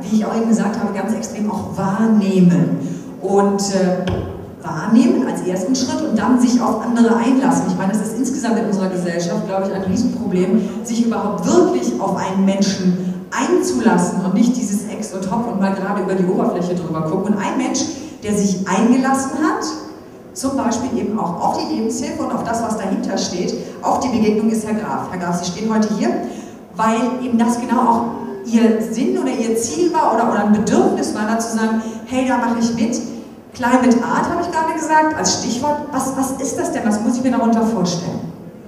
wie ich auch eben gesagt habe, ganz extrem auch wahrnehmen. Und wahrnehmen als ersten Schritt und dann sich auf andere einlassen. Ich meine, das ist insgesamt in unserer Gesellschaft, glaube ich, ein Riesenproblem, sich überhaupt wirklich auf einen Menschen einzulassen und nicht dieses Ex und Hop und mal gerade über die Oberfläche drüber gucken. Und ein Mensch, der sich eingelassen hat, zum Beispiel eben auch auf die Lebenshilfe und auf das, was dahinter steht, auf die Begegnung ist Herr Graf. Herr Graf, Sie stehen heute hier, weil eben das genau auch Ihr Sinn oder Ihr Ziel war oder ein Bedürfnis war, da zu sagen, hey, da mache ich mit. Climate Art habe ich gerade gesagt, als Stichwort. Was ist das denn? Was muss ich mir darunter vorstellen?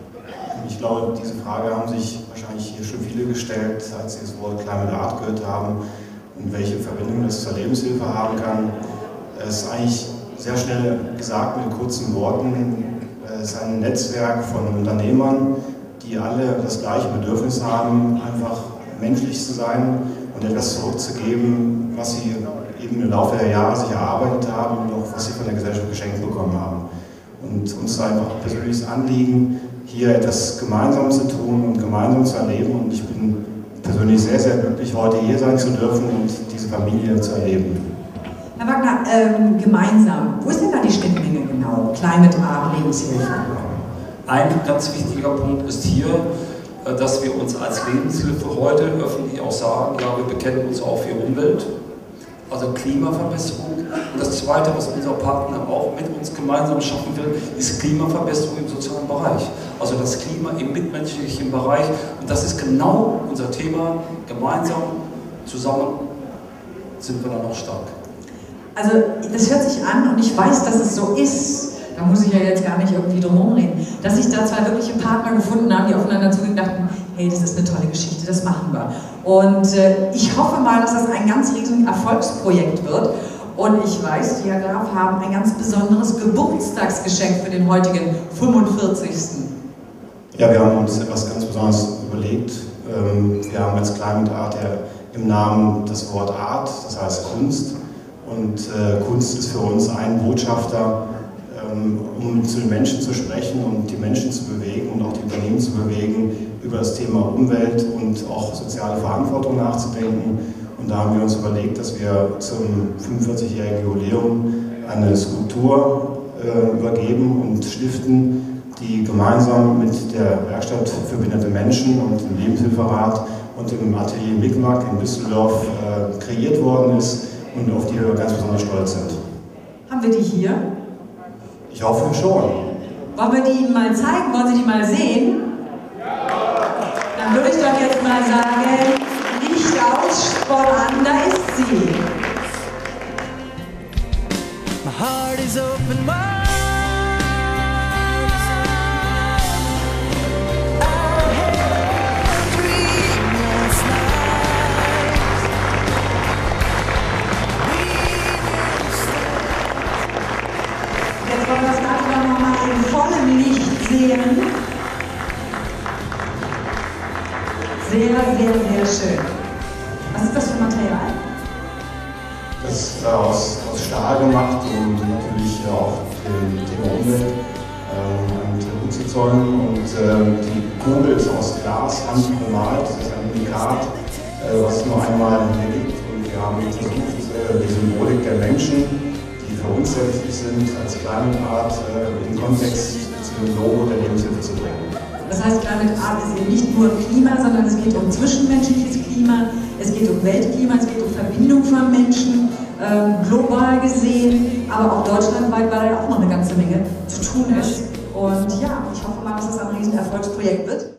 Ich glaube, diese Frage haben sich wahrscheinlich hier schon viele gestellt, als sie das Wort Climate Art gehört haben und welche Verbindung das zur Lebenshilfe haben kann. Es ist eigentlich sehr schnell gesagt mit kurzen Worten. Es ist ein Netzwerk von Unternehmern, die alle das gleiche Bedürfnis haben, einfach menschlich zu sein und etwas zurückzugeben, was sie eben im Laufe der Jahre sich erarbeitet haben und auch was sie von der Gesellschaft geschenkt bekommen haben. Und uns ist einfach ein persönliches Anliegen, hier etwas gemeinsam zu tun und gemeinsam zu erleben. Und ich bin persönlich sehr, sehr glücklich, heute hier sein zu dürfen und diese Familie zu erleben. Herr Wagner, gemeinsam, wo ist denn da die Schnittmenge genau? Climate Art, Lebenshilfe? Ein ganz wichtiger Punkt ist hier, dass wir uns als Lebenshilfe heute öffentlich auch sagen, ja, wir bekennen uns auch für Umwelt, also Klimaverbesserung. Und das Zweite, was unser Partner auch mit uns gemeinsam schaffen will, ist Klimaverbesserung im sozialen Bereich. Also das Klima im mitmenschlichen Bereich. Und das ist genau unser Thema. Gemeinsam, zusammen sind wir dann auch stark. Also das hört sich an und ich weiß, dass es so ist. Da muss ich ja jetzt gar nicht irgendwie drum herum reden, dass sich da zwei wirkliche Partner gefunden haben, die aufeinander zugedacht haben, hey, das ist eine tolle Geschichte, das machen wir. Und ich hoffe mal, dass das ein ganz riesiges Erfolgsprojekt wird. Und ich weiß, die Herr Graf haben ein ganz besonderes Geburtstagsgeschenk für den heutigen 45. Ja, wir haben uns etwas ganz Besonderes überlegt. Wir haben als Climate Art ja im Namen das Wort Art, das heißt Kunst. Und Kunst ist für uns ein Botschafter, um zu den Menschen zu sprechen und die Menschen zu bewegen und auch die Unternehmen zu bewegen, über das Thema Umwelt und auch soziale Verantwortung nachzudenken. Und da haben wir uns überlegt, dass wir zum 45-jährigen Jubiläum eine Skulptur übergeben und stiften, die gemeinsam mit der Werkstatt für behinderte Menschen und dem Lebenshilferat und dem Atelier Micmac in Düsseldorf kreiert worden ist und auf die wir ganz besonders stolz sind. Haben wir die hier? Ich hoffe schon. Wollen wir die Ihnen mal zeigen? Wollen Sie die mal sehen? Dann würde ich doch jetzt mal sagen, Licht aus, Sport an, da ist sie. My heart is open wide. I had a dream last night. Jetzt wollen wir das Ganze noch mal in vollem Licht sehen. Sehr, sehr, sehr schön. Was ist das für Material? Das ist aus Stahl gemacht, um natürlich auch dem Thema Umwelt einen Tribut zu zollen. Und die Kugel ist aus Glas, handbemalt. Das ist ein Unikat, was es nur einmal hier gibt. Und wir haben versucht, die Symbolik der Menschen, die für uns sehr wichtig sind, als Climate Art in Kontext zum Logo der Lebenshilfe zu bringen. Das heißt, Climate Art ist eben nicht nur Klima, sondern es geht um zwischenmenschliches Klima, es geht um Weltklima, es geht um Verbindung von Menschen, global gesehen, aber auch deutschlandweit, weil da auch noch eine ganze Menge zu tun ist. Und ja, ich hoffe mal, dass es ein Riesenerfolgsprojekt wird.